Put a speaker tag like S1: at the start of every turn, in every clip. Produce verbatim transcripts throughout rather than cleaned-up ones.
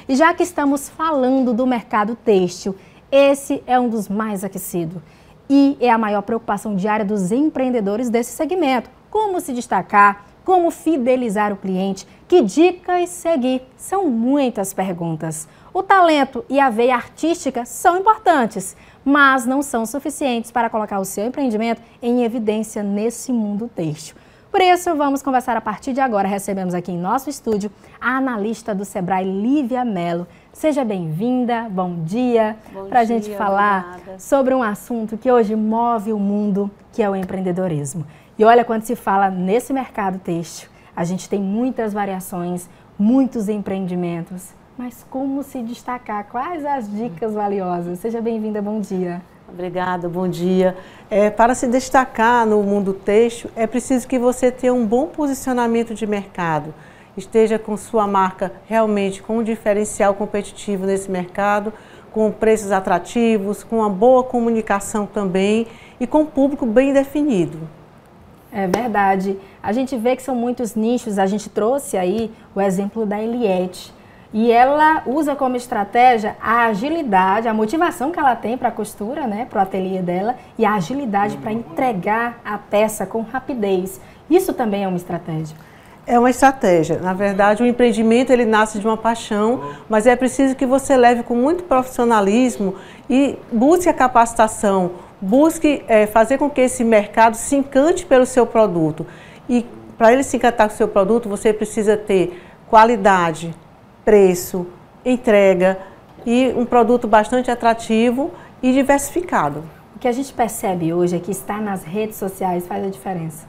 S1: E já que estamos falando do mercado têxtil, esse é um dos mais aquecidos e é a maior preocupação diária dos empreendedores desse segmento. Como se destacar, como fidelizar o cliente, que dicas seguir? São muitas perguntas. O talento e a veia artística são importantes, mas não são suficientes para colocar o seu empreendimento em evidência nesse mundo têxtil. Por isso, vamos conversar a partir de agora. Recebemos aqui em nosso estúdio a analista do Sebrae, Lívia Mello. Seja bem-vinda, bom dia, para a gente falar obrigada. sobre um assunto que hoje move o mundo, que é o empreendedorismo. E olha, quando se fala nesse mercado têxtil, a gente tem muitas variações, muitos empreendimentos, mas como se destacar? Quais as dicas valiosas? Seja bem-vinda, bom dia.
S2: Obrigada, bom dia. É, para se destacar no mundo têxtil, é preciso que você tenha um bom posicionamento de mercado, esteja com sua marca realmente com um diferencial competitivo nesse mercado, com preços atrativos, com uma boa comunicação também e com um público bem definido.
S1: É verdade. A gente vê que são muitos nichos, a gente trouxe aí o exemplo da Eliette. E ela usa como estratégia a agilidade, a motivação que ela tem para a costura, né, para o ateliê dela, e a agilidade para entregar a peça com rapidez. Isso também é uma estratégia.
S2: É uma estratégia. Na verdade, o empreendimento ele nasce de uma paixão, mas é preciso que você leve com muito profissionalismo e busque a capacitação, busque é, fazer com que esse mercado se encante pelo seu produto. E para ele se encantar com o seu produto, você precisa ter qualidade, preço, entrega e um produto bastante atrativo e diversificado.
S1: O que a gente percebe hoje é que estar nas redes sociais faz a diferença.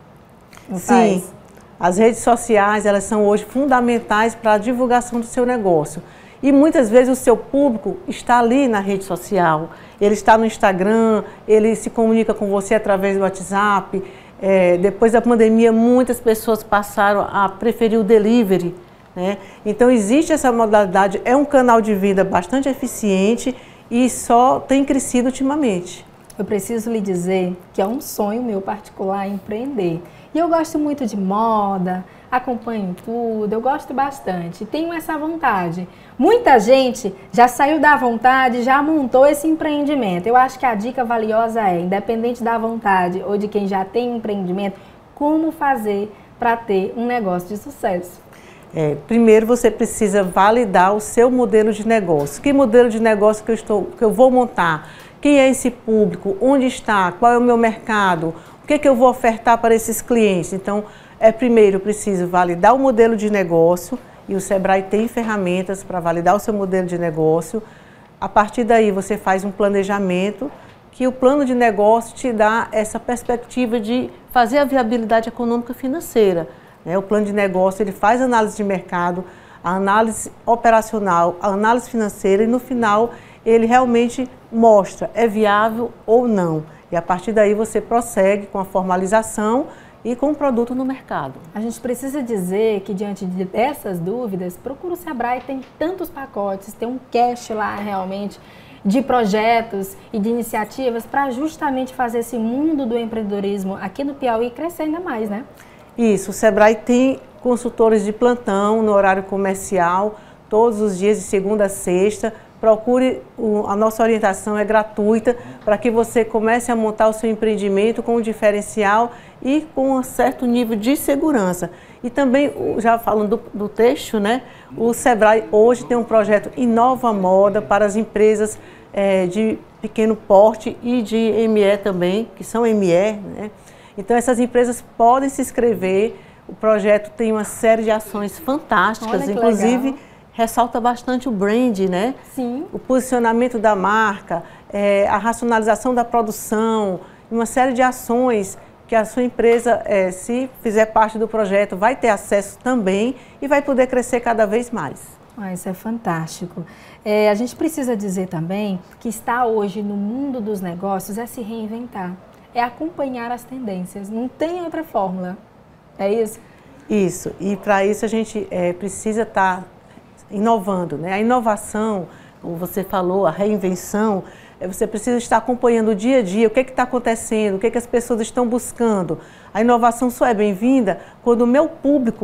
S1: Não
S2: Sim,
S1: faz?
S2: As redes sociais elas são hoje fundamentais para a divulgação do seu negócio. E muitas vezes o seu público está ali na rede social, ele está no Instagram, ele se comunica com você através do WhatsApp. É, depois da pandemia, muitas pessoas passaram a preferir o delivery. Né? Então existe essa modalidade, é um canal de venda bastante eficiente e só tem crescido ultimamente.
S1: Eu preciso lhe dizer que é um sonho meu particular empreender. E eu gosto muito de moda, acompanho tudo, eu gosto bastante, tenho essa vontade. Muita gente já saiu da vontade, já montou esse empreendimento. Eu acho que a dica valiosa é, independente da vontade ou de quem já tem empreendimento, como fazer para ter um negócio de sucesso.
S2: É, primeiro você precisa validar o seu modelo de negócio. Que modelo de negócio que eu, estou, que eu vou montar? Quem é esse público? Onde está? Qual é o meu mercado? O que, que eu vou ofertar para esses clientes? Então, é, primeiro eu preciso validar o modelo de negócio e o Sebrae tem ferramentas para validar o seu modelo de negócio. A partir daí você faz um planejamento que o plano de negócio te dá essa perspectiva de fazer a viabilidade econômica e financeira. O plano de negócio ele faz análise de mercado, a análise operacional, a análise financeira e no final ele realmente mostra é viável ou não. E a partir daí você prossegue com a formalização e com o produto no mercado.
S1: A gente precisa dizer que diante dessas dúvidas, procura o Sebrae, tem tantos pacotes, tem um cache lá realmente de projetos e de iniciativas para justamente fazer esse mundo do empreendedorismo aqui no Piauí crescer ainda mais, né?
S2: Isso, o Sebrae tem consultores de plantão no horário comercial, todos os dias de segunda a sexta. Procure, o, a nossa orientação é gratuita para que você comece a montar o seu empreendimento com um diferencial e com um certo nível de segurança. E também, já falando do, do têxtil, né, o Sebrae hoje tem um projeto Inova Moda para as empresas é, de pequeno porte e de M E também, que são M E, né? Então, essas empresas podem se inscrever, o projeto tem uma série de ações fantásticas, inclusive legal. Ressalta bastante o brand, né?
S1: Sim.
S2: O posicionamento da marca, é, a racionalização da produção, uma série de ações que a sua empresa, é, se fizer parte do projeto, vai ter acesso também e vai poder crescer cada vez mais.
S1: Ah, isso é fantástico. É, a gente precisa dizer também que estar hoje no mundo dos negócios é se reinventar. É acompanhar as tendências, não tem outra fórmula, é isso?
S2: Isso, e para isso a gente é, precisa estar inovando, né? A inovação, como você falou, a reinvenção, é, você precisa estar acompanhando o dia a dia, o que está acontecendo, o que, que as pessoas estão buscando. A inovação só é bem-vinda quando o meu público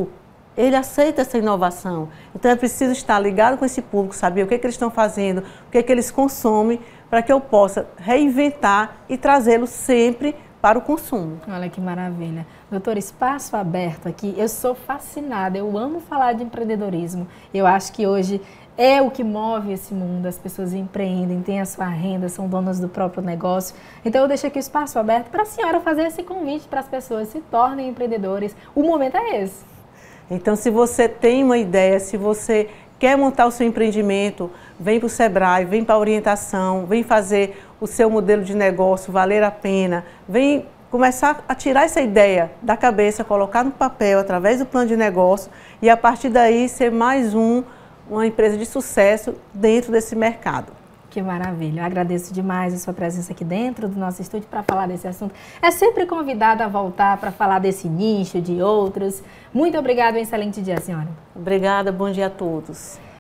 S2: ele aceita essa inovação. Então é preciso estar ligado com esse público, saber o que, é que eles estão fazendo, o que, é que eles consomem, para que eu possa reinventar e trazê-lo sempre para o consumo.
S1: Olha que maravilha. Doutor, espaço aberto aqui, eu sou fascinada, eu amo falar de empreendedorismo. Eu acho que hoje é o que move esse mundo, as pessoas empreendem, têm a sua renda, são donas do próprio negócio. Então eu deixo aqui o espaço aberto para a senhora fazer esse convite para as pessoas se tornem empreendedores. O momento é esse.
S2: Então, se você tem uma ideia, se você quer montar o seu empreendimento, vem para o Sebrae, vem para a orientação, vem fazer o seu modelo de negócio valer a pena, vem começar a tirar essa ideia da cabeça, colocar no papel através do plano de negócio e a partir daí ser mais um, uma empresa de sucesso dentro desse mercado.
S1: Que maravilha, eu agradeço demais a sua presença aqui dentro do nosso estúdio para falar desse assunto. É sempre convidada a voltar para falar desse nicho, de outros. Muito obrigada e um excelente dia, senhora.
S2: Obrigada, bom dia a todos.